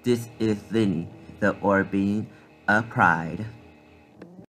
This is Lenny, the orb being of pride.